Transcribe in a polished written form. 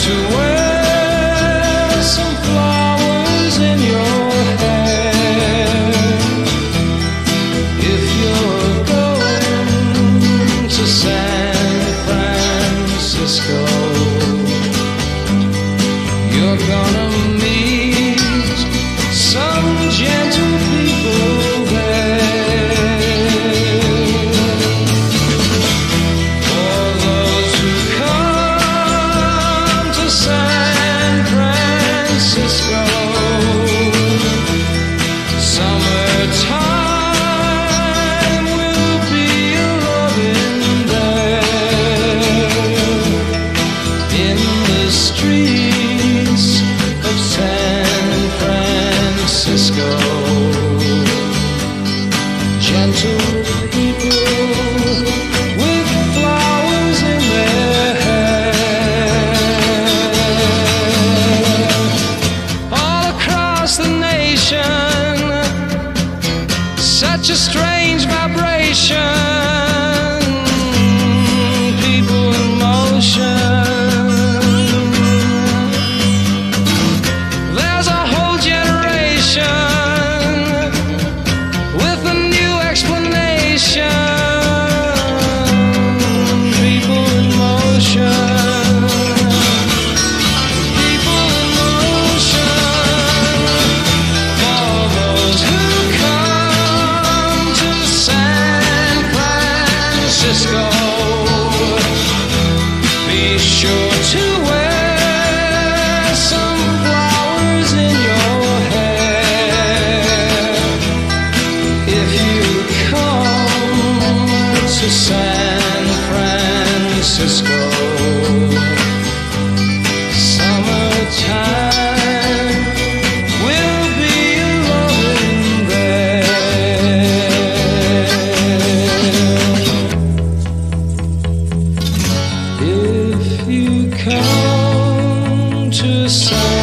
to wear some flowers in your hair. If you're going to San Francisco, you're gonna meet some gentle people there. For those who come to San Francisco, summertime will be a loving there. In the streets of San Francisco, gentle people with flowers in their hair. All across the nation, such a strange vibration, people in motion. There's a whole generation with a new explanation. People in motion. People in motion. For those who come to San Francisco, be sure to wear some flowers in your hair. If you come to San Francisco, summertime will be loving there. If you come to San